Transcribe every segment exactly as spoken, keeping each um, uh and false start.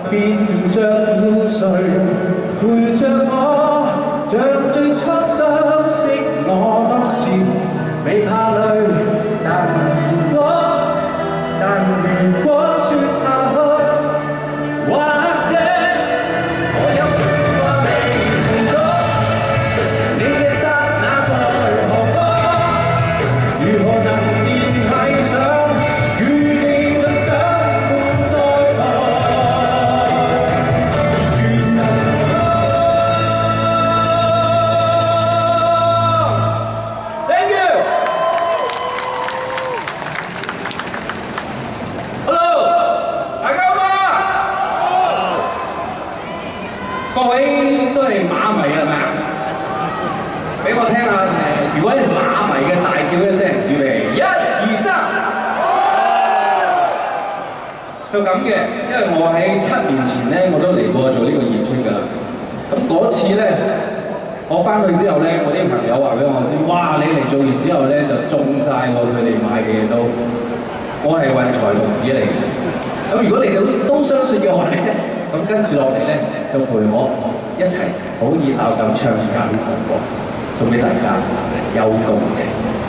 便搖着露水，陪着我，像最初相識我當時，未怕累，但如果，但如果說下去，或者我有説話未成功，你這剎那在何方？如何能聯繫上？與你再相伴在旁，如神光。Thank you。Hello， 大家好嗎？各位都係馬迷係咪啊？俾我聽下誒，如果係馬迷嘅大叫一聲，預備，一、二、三。就咁嘅，因為我喺七年前咧，我都嚟過做呢個演出㗎啦。咁嗰次咧，我翻去之後咧，我啲朋友話俾我知，哇！你嚟做完之後咧，就中晒我佢哋買嘅嘢都，我係運財童子嚟嘅。咁如果你哋都相信嘅話咧，咁跟住落嚟咧，就陪我一齊好熱鬧咁唱下呢首歌，送俾大家，有共情。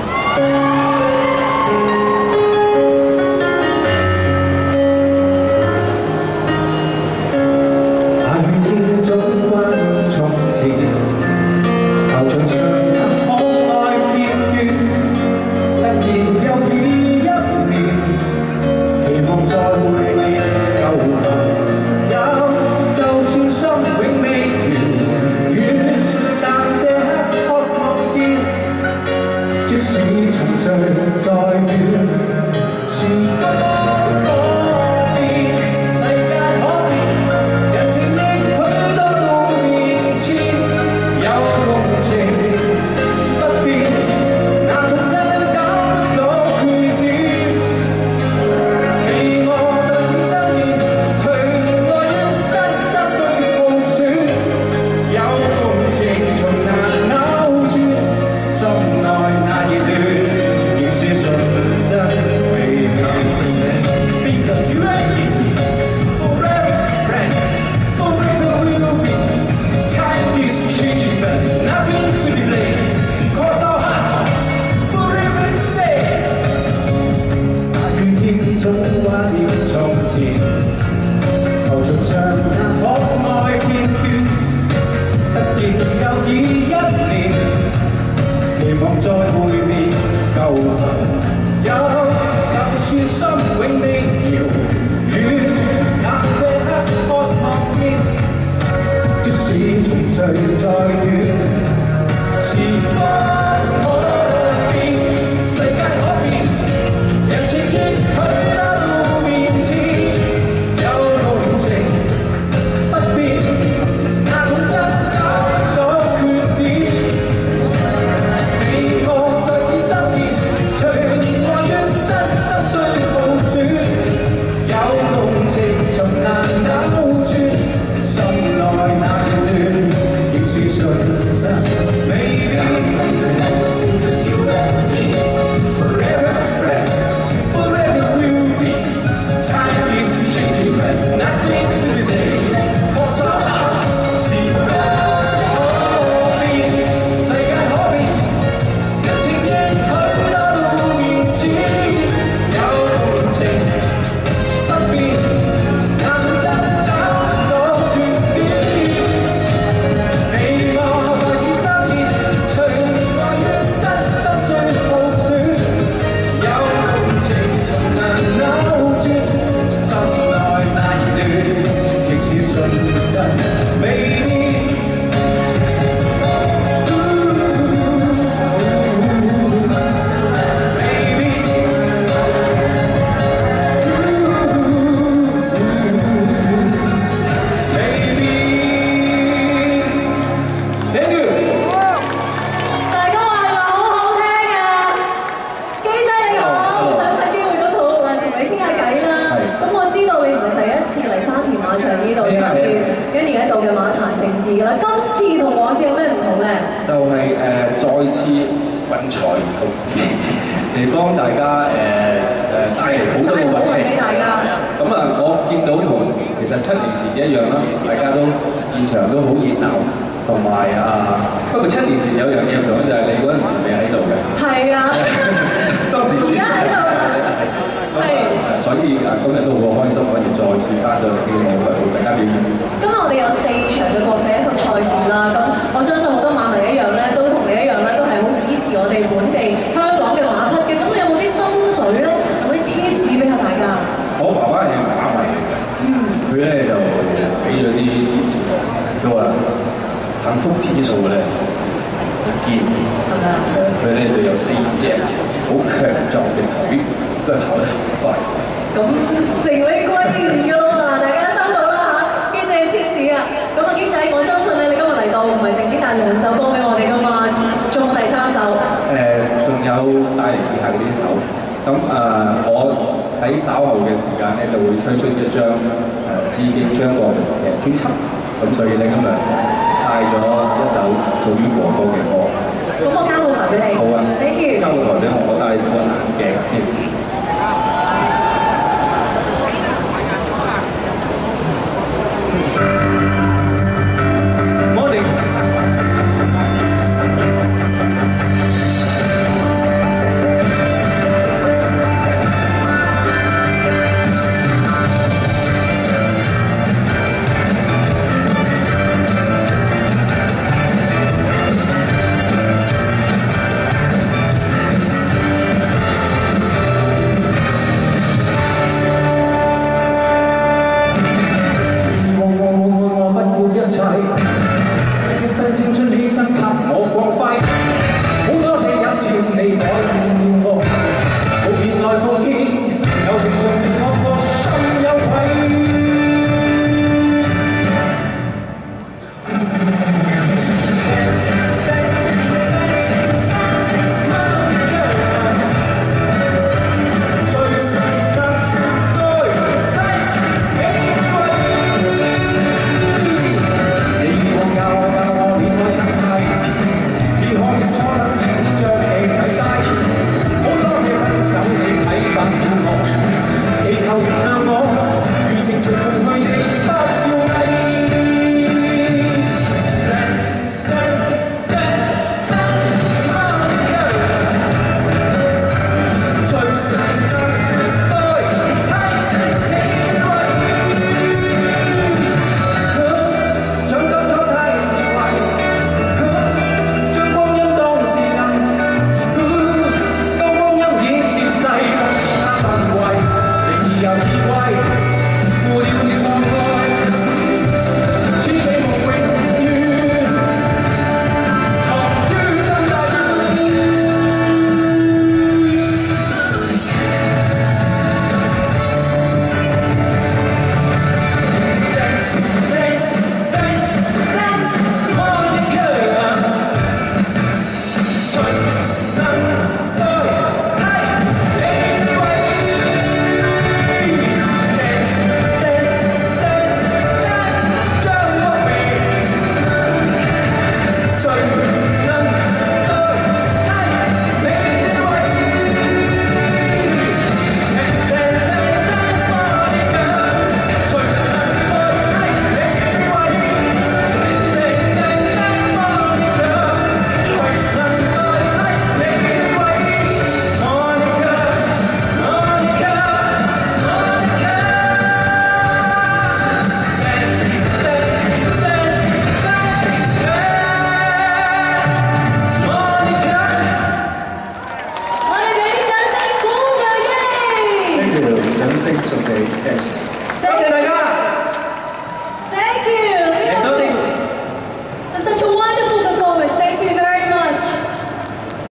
嚟幫大家誒誒帶嚟好多嘅運氣。咁啊，我見到同其實七年前一樣啦，大家都現場都好熱鬧，同埋啊，不過七年前有樣嘢唔同就係你嗰陣時未喺度嘅。 係啊， 當時主持人係，所以啊今日都好開心可以再次翻到嚟呢個舞台同大家表演。 今日我哋有四場嘅國際一級賽事啦，咁我相信好多馬迷一樣咧，都同你一樣咧，都係好支持我哋本地香港嘅馬匹嘅。咁你有冇啲心水咧？有冇啲 tips 俾下大家？ 我爸爸係馬迷嚟嘅，佢咧就俾咗啲 tips 我，佢話幸福指數咧堅， 係咪啊？ 誒佢咧就有四隻好強壯嘅腿，都係跑得好快。 咁成為貴人㗎咯嗱，大家收到啦嚇，經濟 tips 啊！咁啊，經濟，我相信咧，你今日嚟到唔係淨止帶兩首歌俾我哋㗎嘛，仲有第三首。 誒，仲有帶嚟以下嗰啲手。咁誒、呃，我喺稍後嘅時間咧就會推出一張誒致敬張國榮嘅專輯。咁所以咧今日帶咗一首屬於哥哥嘅歌。 咁我交個台俾你。 好啊。 Thank you。 交個台俾我，我戴副眼鏡先。